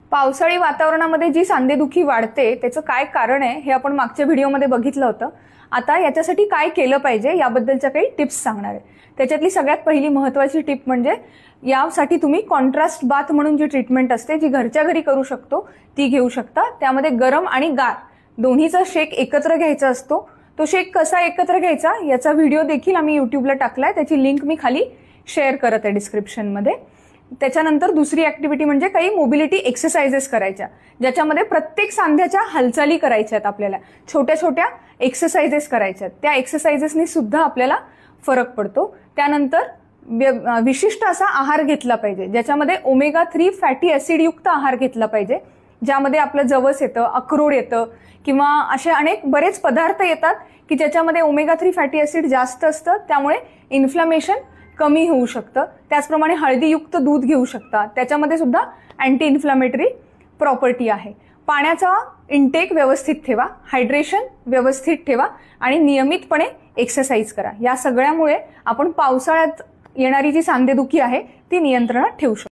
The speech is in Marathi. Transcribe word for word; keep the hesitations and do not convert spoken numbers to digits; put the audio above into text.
पावसाळी वातावरणामध्ये जी सांधेदुखी वाढते त्याचं काय कारण आहे हे आपण मागच्या व्हिडिओमध्ये बघितलं होतं। आता याच्यासाठी काय केलं पाहिजे याबद्दलच्या काही टिप्स सांगणार आहे। त्याच्यातली सगळ्यात पहिली महत्त्वाची टिप म्हणजे यासाठी तुम्ही कॉन्ट्रास्ट बाथ म्हणून जी ट्रीटमेंट असते जी घरच्या घरी करू शकतो ती घेऊ शकता। त्यामध्ये गरम आणि गार दोन्हीचा शेक एकत्र घ्यायचा असतो। तो शेक कसा एकत्र घ्यायचा याचा व्हिडिओ देखील आम्ही यूट्यूबला टाकलाय, त्याची लिंक मी खाली शेअर करत आहे डिस्क्रिप्शनमध्ये। त्याच्यानंतर दुसरी ऍक्टिव्हिटी म्हणजे काही मोबिलिटी एक्सरसाइजेस करायच्या, ज्याच्यामध्ये प्रत्येक सांध्याच्या हालचाली करायच्या आहेत। आपल्याला छोट्या छोट्या एक्सरसाइजेस करायच्या आहेत, त्या एक्सरसाइजेसनी सुद्धा आपल्याला फरक पडतो। त्यानंतर विशिष्ट असा आहार घेतला पाहिजे, ज्याच्यामध्ये ओमेगा थ्री फॅटी ऍसिड युक्त आहार घेतला पाहिजे, ज्यामध्ये आपलं जवस येतं, अक्रोड येतं किंवा असे अनेक बरेच पदार्थ येतात की ज्याच्यामध्ये ओमेगा थ्री फॅटी ऍसिड जास्त असतं, त्यामुळे इन्फ्लमेशन कमी होऊ शकतं। त्याचप्रमाणे हळदीयुक्त दूध घेऊ शकता, त्याच्यामध्ये सुद्धा अँटी इन्फ्लॅमेटरी प्रॉपर्टी आहे। पाण्याचा इंटेक व्यवस्थित ठेवा, हायड्रेशन व्यवस्थित ठेवा आणि नियमितपणे एक्सरसाइज करा। या सगळ्यामुळे आपण पावसाळ्यात येणारी जी सांधेदुखी आहे ती नियंत्रणात ठेवू शकतो।